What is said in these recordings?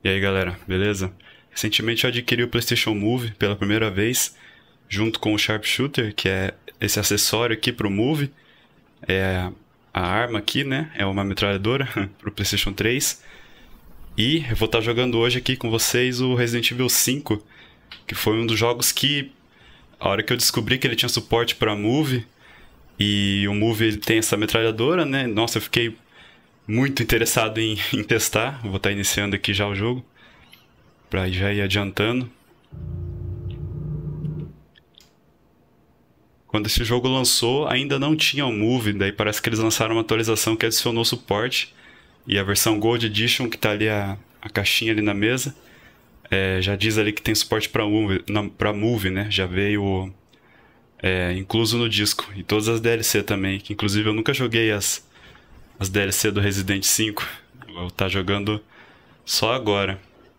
E aí galera, beleza? Recentemente eu adquiri o PlayStation Move pela primeira vez, junto com o Sharpshooter, que é esse acessório aqui pro Move. É a arma aqui, né? É uma metralhadora pro PlayStation 3. E eu vou estar jogando hoje aqui com vocês o Resident Evil 5, que foi um dos jogos que, a hora que eu descobri que ele tinha suporte para Move, e o Move ele tem essa metralhadora, né? Nossa, eu fiquei muito interessado em testar. Vou estar iniciando aqui já o jogo, para já ir adiantando. Quando esse jogo lançou, ainda não tinha o Move, daí parece que eles lançaram uma atualização que adicionou suporte. E a versão Gold Edition, que tá ali a caixinha ali na mesa, já diz ali que tem suporte para Move, né? Já veio incluso no disco. E todas as DLC também, que inclusive eu nunca joguei as DLC do Resident 5. Eu vou estar jogando só agora.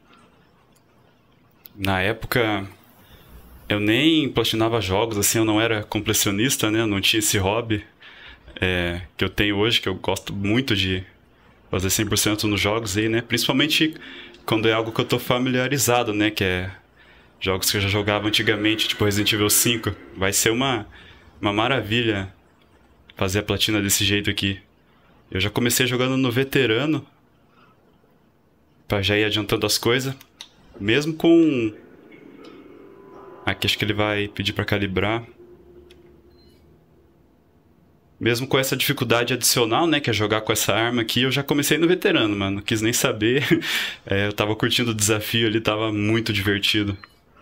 Na época, eu nem platinava jogos, assim, eu não era completionista, né? Eu não tinha esse hobby que eu tenho hoje, que eu gosto muito de fazer 100% nos jogos aí, né? Principalmente quando é algo que eu tô familiarizado, né? Que é jogos que eu já jogava antigamente, tipo Resident Evil 5. Vai ser uma maravilha fazer a platina desse jeito aqui. Eu já comecei jogando no veterano, pra já ir adiantando as coisas. Mesmo com... Aqui acho que ele vai pedir pra calibrar. Mesmo com essa dificuldade adicional, né, que é jogar com essa arma aqui, eu já comecei no veterano, mano. Não quis nem saber. Eu tava curtindo o desafio ali, tava muito divertido.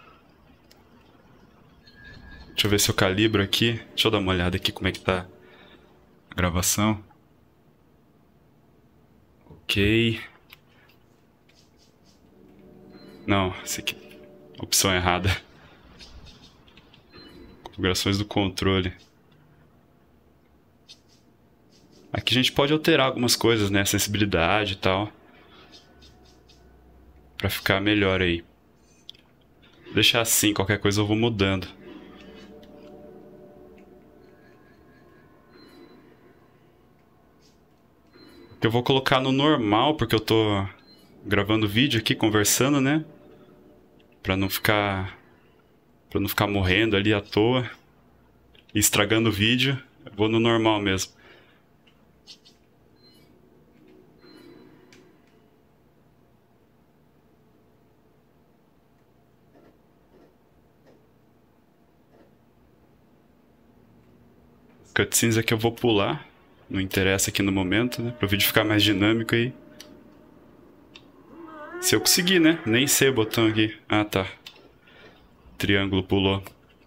Deixa eu ver se eu calibro aqui. Deixa eu dar uma olhada aqui como é que tá a gravação. Ok. Não, esse aqui. Opção errada. Configurações do controle. Aqui a gente pode alterar algumas coisas, né? Sensibilidade e tal. Pra ficar melhor aí. Vou deixar assim, qualquer coisa eu vou mudando. Eu vou colocar no normal, porque eu tô gravando vídeo aqui, conversando, né? Pra não ficar morrendo ali à toa e estragando o vídeo. Eu vou no normal mesmo. Cutscenes aqui eu vou pular. Não interessa aqui no momento, né? Para o vídeo ficar mais dinâmico aí. Se eu conseguir, né? Nem sei o botão aqui. Ah, tá. Triângulo pulou.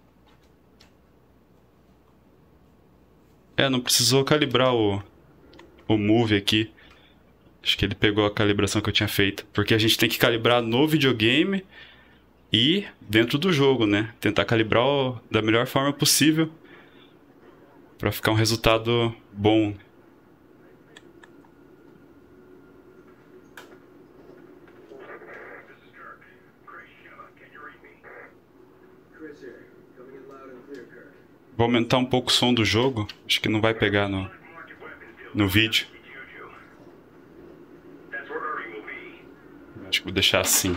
Não precisou calibrar o Move aqui. Acho que ele pegou a calibração que eu tinha feito. Porque a gente tem que calibrar no videogame e dentro do jogo, né? Tentar calibrar da melhor forma possível para ficar um resultado bom. Vou aumentar um pouco o som do jogo. Acho que não vai pegar no vídeo. Acho que vou deixar assim.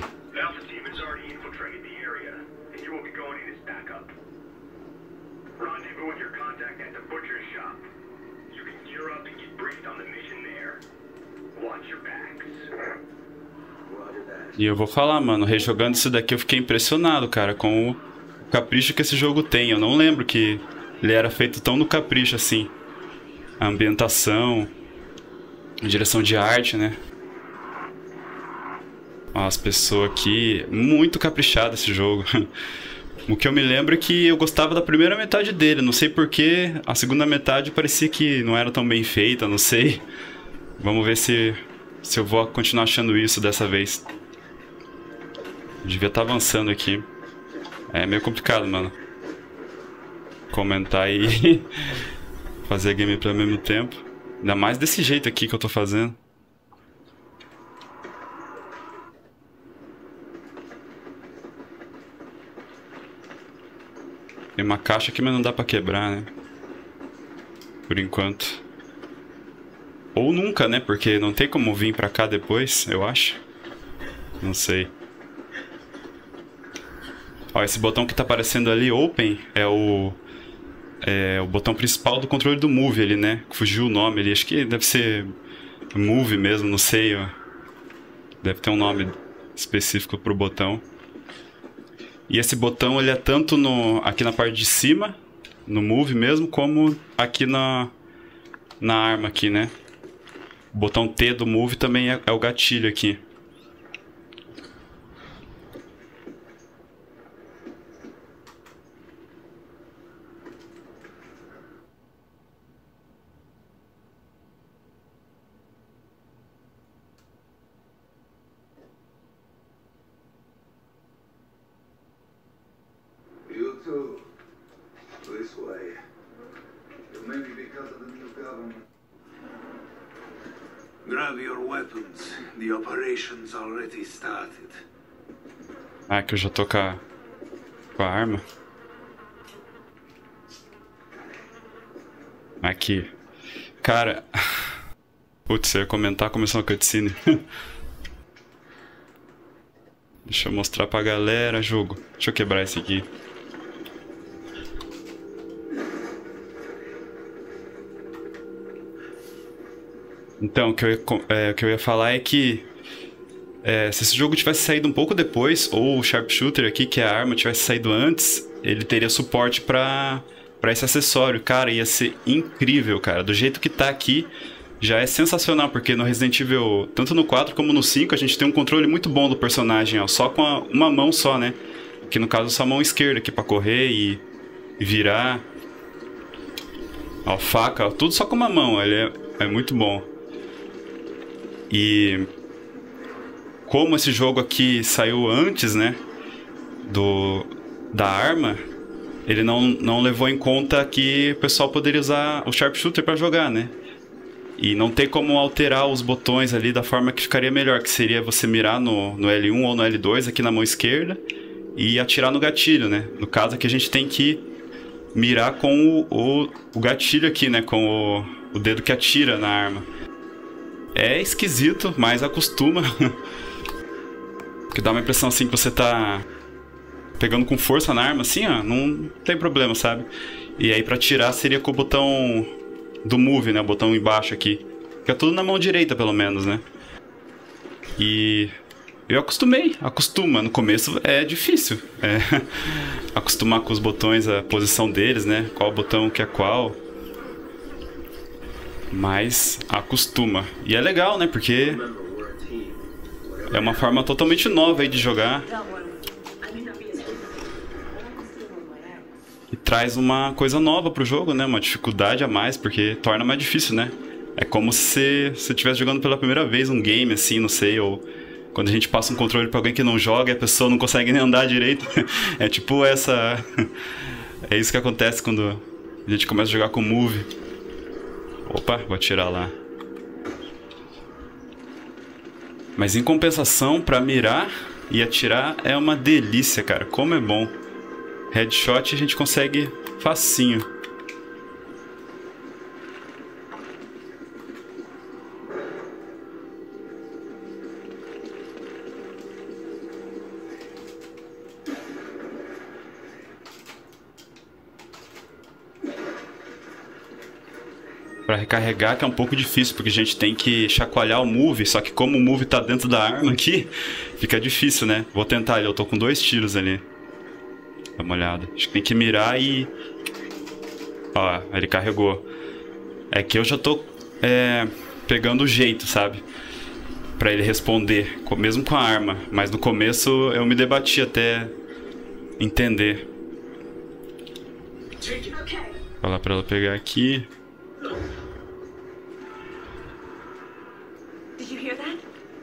E eu vou falar, mano, rejogando isso daqui eu fiquei impressionado, cara, com o capricho que esse jogo tem. Eu não lembro que ele era feito tão no capricho assim. A ambientação, a direção de arte, né? Ó, as pessoas aqui, muito caprichado esse jogo. O que eu me lembro é que eu gostava da primeira metade dele, não sei porquê, a segunda metade parecia que não era tão bem feita, não sei. Vamos ver se eu vou continuar achando isso dessa vez. Devia estar avançando aqui. É meio complicado, mano. Comentar e fazer a gameplay ao mesmo tempo. Ainda mais desse jeito aqui que eu tô fazendo. Tem uma caixa aqui, mas não dá pra quebrar, né? Por enquanto. Ou nunca, né? Porque não tem como vir pra cá depois, eu acho. Não sei. Ó, esse botão que tá aparecendo ali, Open, é o botão principal do controle do Move ali, né? Fugiu o nome ali, acho que deve ser Move mesmo, não sei, ó. Deve ter um nome específico pro botão. E esse botão, ele é tanto aqui na parte de cima, no Move mesmo, como aqui na arma aqui, né? O botão T do Move também é o gatilho aqui. This way. It may be because of the new government. Grab your weapons. The operation's already started. Ah, que eu já tô com a arma. Aqui. Cara. Putz, eu ia comentar, começou uma cutscene. Deixa eu mostrar pra galera, jogo. Deixa eu quebrar esse aqui. Então, o que eu ia falar é que se esse jogo tivesse saído um pouco depois, ou o Sharpshooter aqui, que é a arma, tivesse saído antes, ele teria suporte pra esse acessório. Cara, ia ser incrível, cara. Do jeito que tá aqui, já é sensacional, porque no Resident Evil, tanto no 4 como no 5, a gente tem um controle muito bom do personagem, ó, só com uma mão só, né? Que no caso, só a mão esquerda aqui pra correr e virar. Ó, faca, ó, tudo só com uma mão, ele é muito bom. E como esse jogo aqui saiu antes, né, da arma, ele não levou em conta que o pessoal poderia usar o Sharpshooter para jogar, né? E não tem como alterar os botões ali da forma que ficaria melhor, que seria você mirar no L1 ou no L2 aqui na mão esquerda e atirar no gatilho, né? No caso aqui a gente tem que mirar com o gatilho aqui, né, com o dedo que atira na arma. É esquisito, mas acostuma. Porque dá uma impressão assim que você tá pegando com força na arma, assim, ó, não tem problema, sabe? E aí pra tirar seria com o botão do Move, né, o botão embaixo aqui. Que é tudo na mão direita, pelo menos, né? E eu acostuma. No começo é difícil. Acostumar com os botões, a posição deles, né? Qual botão que é qual. Mas acostuma. E é legal, né? Porque é uma forma totalmente nova aí de jogar. E traz uma coisa nova pro jogo, né? Uma dificuldade a mais, porque torna mais difícil, né? É como se você estivesse jogando pela primeira vez um game, assim, não sei, ou quando a gente passa um controle pra alguém que não joga e a pessoa não consegue nem andar direito. É tipo essa... É isso que acontece quando a gente começa a jogar com Move. Opa, vou atirar lá. Mas em compensação, pra mirar e atirar é uma delícia, cara. Como é bom. Headshot a gente consegue facinho. Pra recarregar que é um pouco difícil, porque a gente tem que chacoalhar o Move, só que como o Move tá dentro da arma aqui, fica difícil, né? Vou tentar ali, eu tô com 2 tiros ali. Dá uma olhada. Acho que tem que mirar e... Ó, ele carregou. É que eu já tô pegando o jeito, sabe? Pra ele responder, mesmo com a arma. Mas no começo eu me debati até entender. Vou lá pra ela pegar aqui. Did you hear that?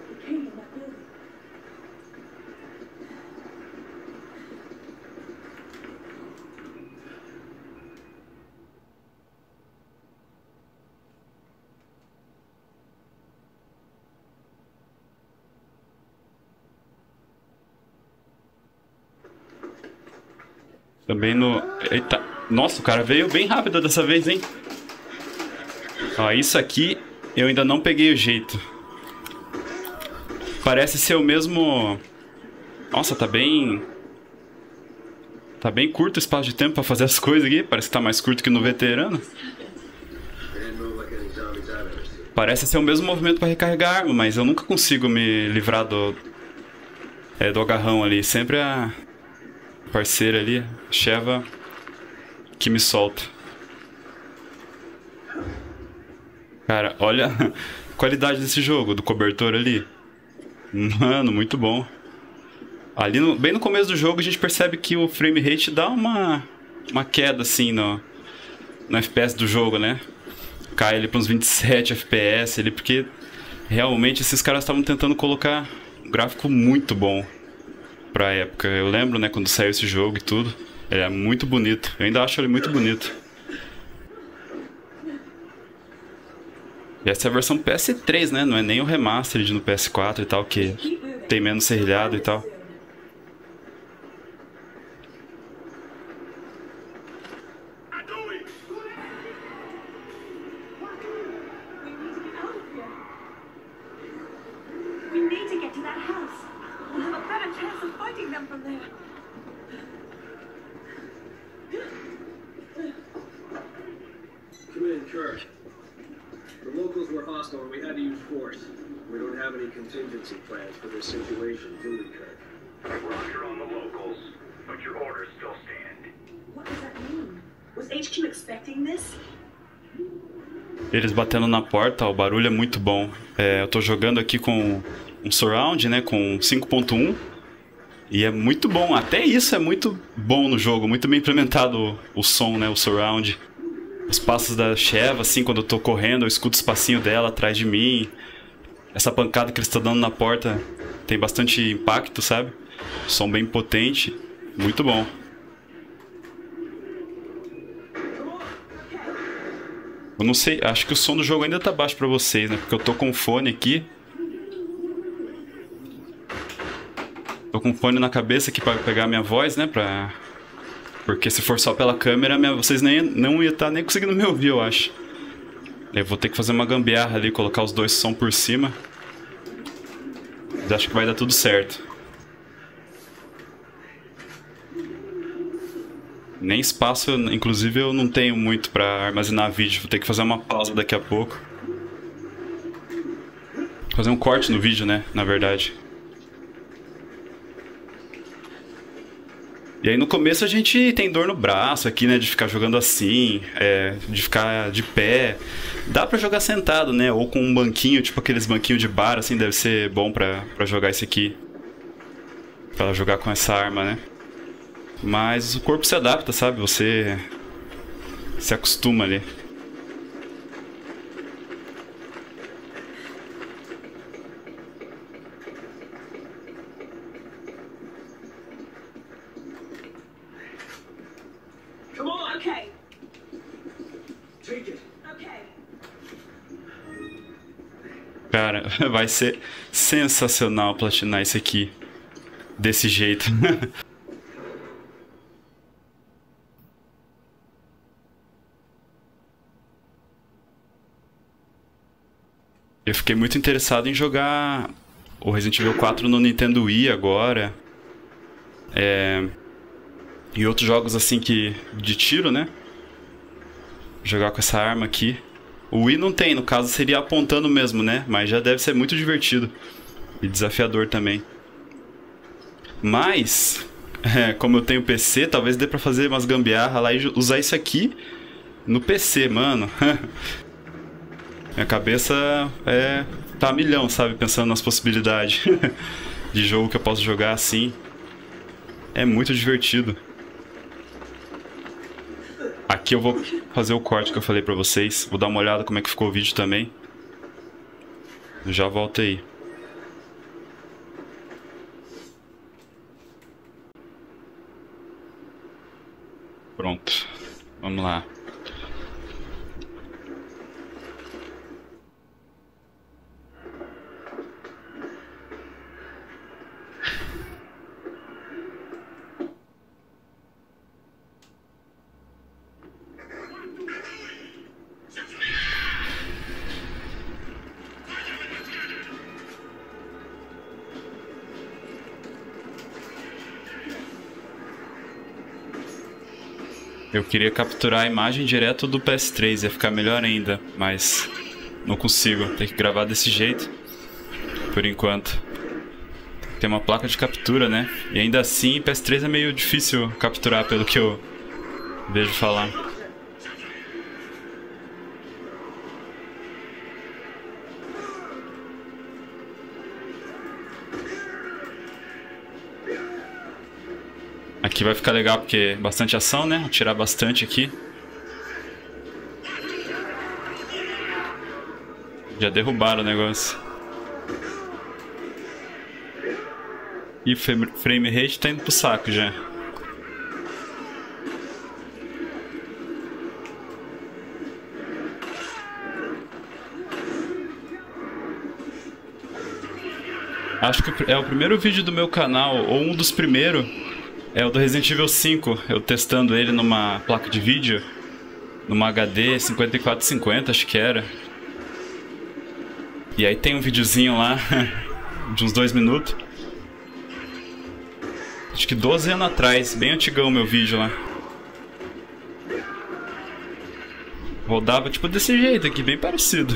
Também no... Eita! Nossa, o cara veio bem rápido dessa vez, hein? Ó, isso aqui eu ainda não peguei o jeito. Parece ser o mesmo... Nossa, tá bem... Tá bem curto o espaço de tempo pra fazer as coisas aqui. Parece que tá mais curto que no veterano. Parece ser o mesmo movimento pra recarregar a arma, mas eu nunca consigo me livrar do agarrão ali. Sempre a parceira ali, a Sheva, que me solta. Cara, olha a qualidade desse jogo, do cobertor ali. Mano, muito bom. Ali bem no começo do jogo a gente percebe que o frame rate dá uma queda assim no FPS do jogo, né? Cai ele para uns 27 FPS ali, porque realmente esses caras estavam tentando colocar um gráfico muito bom pra época. Eu lembro, né, quando saiu esse jogo e tudo. Ele é muito bonito. Eu ainda acho ele muito bonito. E essa é a versão PS3, né? Não é nem o remastered no PS4 e tal, que tem menos serrilhado e tal. Kirk. The locals were hostile and we had to use force. We don't have any contingency plans for this situation, do we, Kirk? Roger on the locals, but your orders still stand. What does that mean? Was HQ expecting this? Eles batendo na porta, ó, o barulho é muito bom. Eu tô jogando aqui com um surround, né, com 5.1. E é muito bom, até isso é muito bom no jogo, muito bem implementado o som, né, o surround. Os passos da Sheva, assim, quando eu tô correndo, eu escuto os passinhos dela atrás de mim. Essa pancada que eles estão dando na porta tem bastante impacto, sabe? Som bem potente, muito bom. Eu não sei, acho que o som do jogo ainda tá baixo pra vocês, né? Porque eu tô com o fone aqui. Tô com o fone na cabeça aqui pra pegar a minha voz, né? Porque se for só pela câmera, vocês não iam estar nem conseguindo me ouvir, eu acho. Eu vou ter que fazer uma gambiarra ali, colocar os dois sons por cima. Mas acho que vai dar tudo certo. Nem espaço, inclusive, eu não tenho muito pra armazenar vídeo. Vou ter que fazer uma pausa daqui a pouco. Fazer um corte no vídeo, né? Na verdade. E aí no começo a gente tem dor no braço aqui, né? De ficar jogando assim, de ficar de pé. Dá pra jogar sentado, né? Ou com um banquinho, tipo aqueles banquinhos de bar, assim, deve ser bom pra jogar esse aqui. Pra jogar com essa arma, né? Mas o corpo se adapta, sabe? Você se acostuma ali. Come on. Okay. Take it. Okay. Cara, vai ser sensacional platinar isso aqui. Desse jeito. Eu fiquei muito interessado em jogar o Resident Evil 4 no Nintendo Wii agora. E outros jogos assim de tiro, né? Jogar com essa arma aqui. O Wii não tem, no caso seria apontando mesmo, né? Mas já deve ser muito divertido. E desafiador também. Mas, como eu tenho PC, talvez dê pra fazer umas gambiarra lá e usar isso aqui no PC, mano. Minha cabeça tá a milhão, sabe? Pensando nas possibilidades de jogo que eu posso jogar assim. É muito divertido. Aqui eu vou fazer o corte que eu falei pra vocês. Vou dar uma olhada como é que ficou o vídeo também. Eu já volto aí. Pronto. Vamos lá. Eu queria capturar a imagem direto do PS3, ia ficar melhor ainda, mas não consigo. Tem que gravar desse jeito, por enquanto. Tem uma placa de captura, né? E ainda assim, PS3 é meio difícil capturar, pelo que eu vejo falar. Aqui vai ficar legal porque é bastante ação, né? Vou tirar bastante aqui. Já derrubaram o negócio. E o frame rate tá indo pro saco já. Acho que é o primeiro vídeo do meu canal, ou um dos primeiros. É o do Resident Evil 5, eu testando ele numa placa de vídeo, numa HD 5450, acho que era. E aí tem um videozinho lá, de uns 2 minutos. Acho que 12 anos atrás, bem antigão o meu vídeo lá. Rodava tipo desse jeito aqui, bem parecido.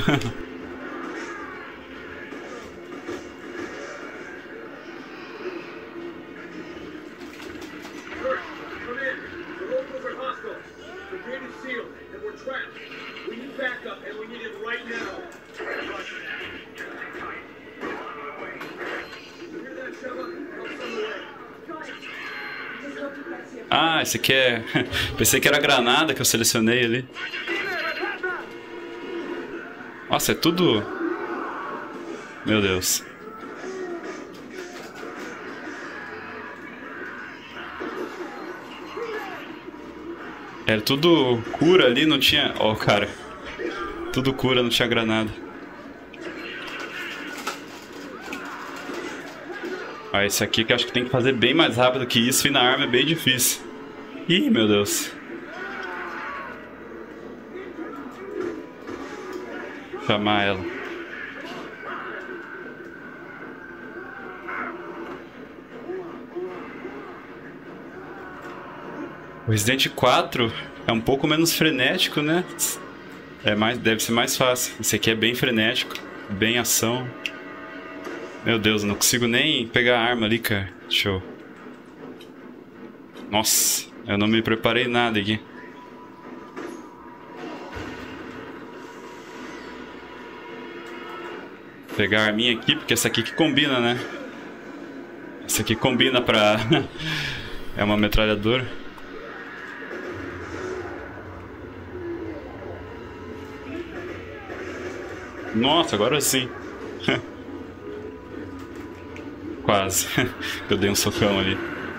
Ah, esse aqui é... Pensei que era a granada que eu selecionei ali. Nossa, é tudo... Meu Deus. Era tudo cura ali, não tinha... Ó, cara. Tudo cura, não tinha granada. Ah, esse aqui que eu acho que tem que fazer bem mais rápido que isso, e na arma é bem difícil. Ih, meu Deus. Vou chamar ela. O Resident 4 é um pouco menos frenético, né? Deve ser mais fácil. Esse aqui é bem frenético, bem ação. Meu Deus, eu não consigo nem pegar a arma ali, cara. Show. Nossa, eu não me preparei nada aqui. Vou pegar a arminha aqui, porque essa aqui que combina, né? Essa aqui combina pra... É uma metralhadora. Nossa, agora sim. Quase. Eu dei um socão ali.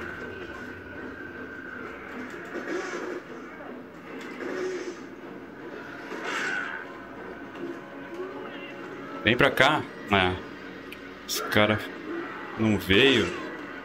Vem pra cá. Ah, esse cara não veio.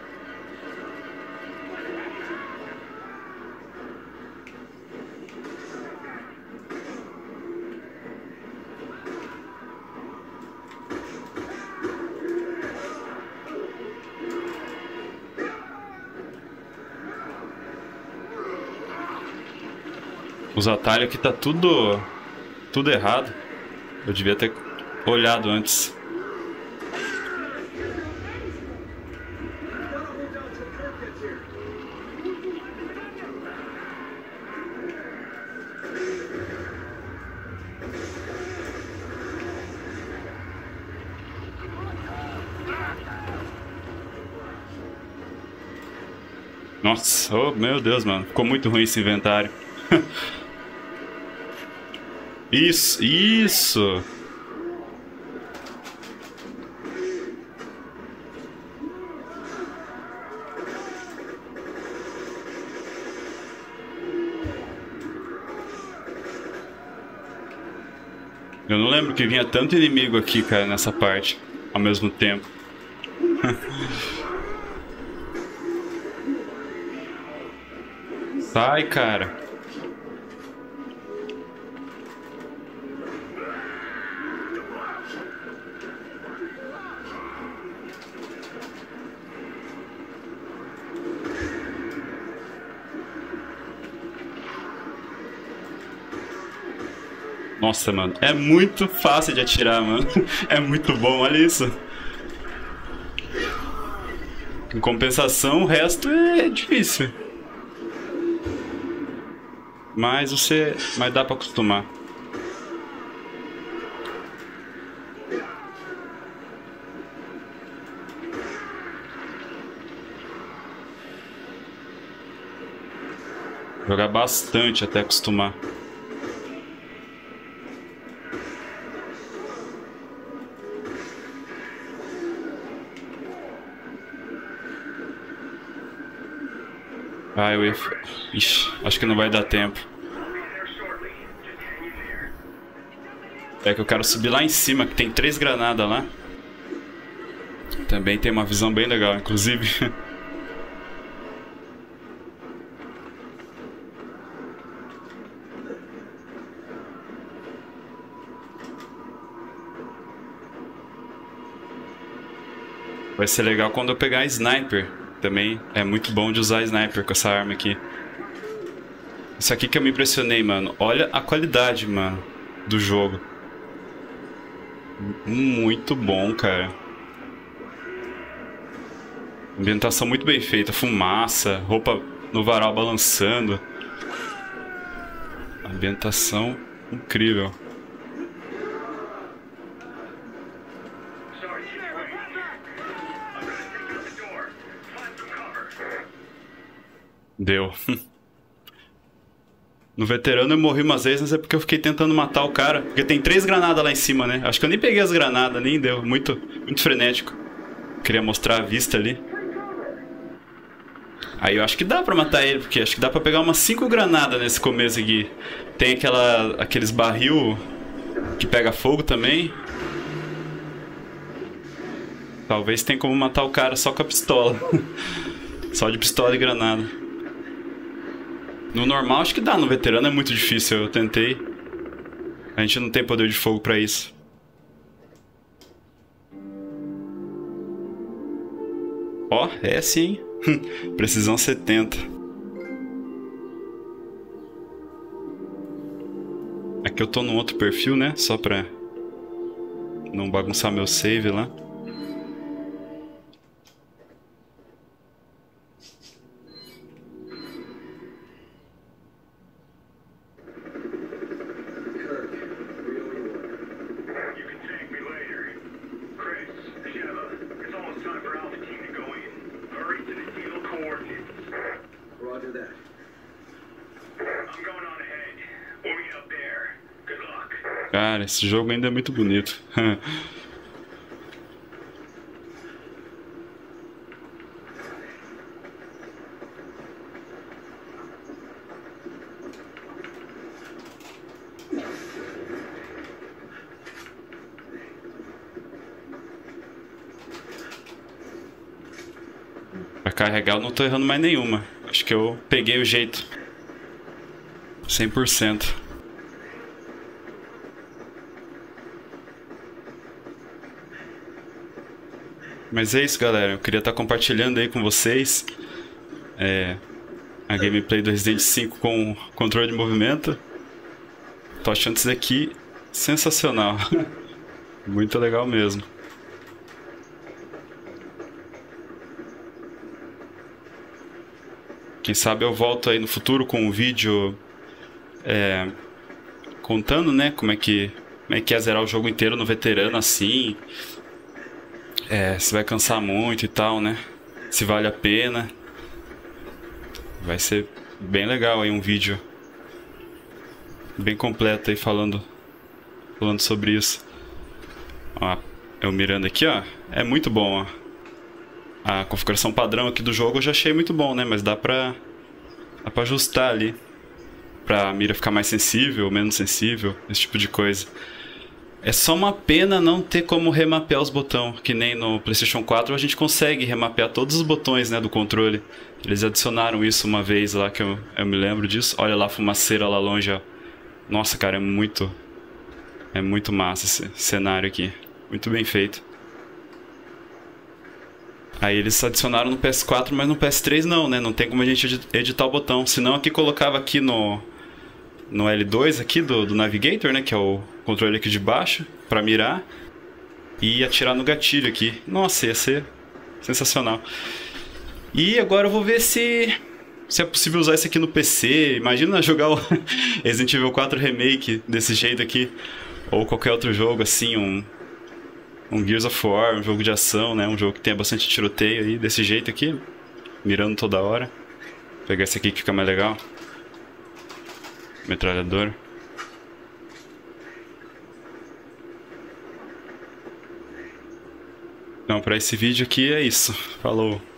Os atalhos aqui tá tudo errado. Eu devia ter olhado antes. Nossa, oh, meu Deus, mano. Ficou muito ruim esse inventário. Isso, isso. Eu não lembro que vinha tanto inimigo aqui, cara, nessa parte, ao mesmo tempo. Sai, cara. Nossa, mano, é muito fácil de atirar, mano. É muito bom, olha isso. Em compensação, o resto é difícil. Mas dá pra acostumar. Jogar bastante até acostumar. Vai, Wave. Ixi, acho que não vai dar tempo. É que eu quero subir lá em cima, que tem 3 granadas lá. Também tem uma visão bem legal, inclusive. Vai ser legal quando eu pegar sniper. Também é muito bom de usar sniper com essa arma aqui. Isso aqui que eu me impressionei, mano. Olha a qualidade, mano, do jogo. Muito bom, cara. Ambientação muito bem feita. Fumaça, roupa no varal balançando. Ambientação incrível. Deu. No veterano eu morri umas vezes, mas é porque eu fiquei tentando matar o cara. Porque tem 3 granadas lá em cima, né? Acho que eu nem peguei as granadas, nem deu. Muito frenético. Queria mostrar a vista ali. Aí eu acho que dá pra matar ele, porque acho que dá pra pegar umas 5 granadas nesse começo aqui. Tem aqueles barril que pega fogo também. Talvez tenha como matar o cara só com a pistola. Só de pistola e granada. No normal acho que dá, no veterano é muito difícil, eu tentei. A gente não tem poder de fogo pra isso. Ó, é sim. Precisão 70. Aqui eu tô num outro perfil, né? Só pra não bagunçar meu save lá. Cara, esse jogo ainda é muito bonito. Pra carregar eu não tô errando mais nenhuma. Acho que eu peguei o jeito. 100%. Mas é isso, galera. Eu queria estar compartilhando aí com vocês a gameplay do Resident 5 com controle de movimento. Tô achando isso daqui sensacional. Muito legal mesmo. Quem sabe eu volto aí no futuro com um vídeo contando, né, como é que é zerar o jogo inteiro no veterano assim. Se vai cansar muito e tal, né? Se vale a pena. Vai ser bem legal aí um vídeo bem completo aí falando sobre isso. Ó, eu mirando aqui, ó. É muito bom, ó. A configuração padrão aqui do jogo eu já achei muito bom, né? Mas dá pra ajustar ali. Pra mira ficar mais sensível, menos sensível, esse tipo de coisa. É só uma pena não ter como remapear os botões, que nem no PlayStation 4 a gente consegue remapear todos os botões, né, do controle. Eles adicionaram isso uma vez lá, que eu me lembro disso. Olha lá a fumaceira lá longe, ó. Nossa, cara, é muito massa esse cenário aqui. Muito bem feito. Aí eles adicionaram no PS4, mas no PS3 não, né? Não tem como a gente editar o botão. Senão aqui colocava aqui no L2 aqui do Navigator, né? Que é o controle aqui de baixo, pra mirar. E atirar no gatilho aqui. Nossa, ia ser sensacional. E agora eu vou ver se é possível usar isso aqui no PC. Imagina jogar o Resident Evil 4 Remake desse jeito aqui. Ou qualquer outro jogo assim, um Gears of War, um jogo de ação, né? Um jogo que tenha bastante tiroteio aí, desse jeito aqui. Mirando toda hora. Vou pegar esse aqui que fica mais legal. Metralhadora. Então, para esse vídeo aqui é isso. Falou!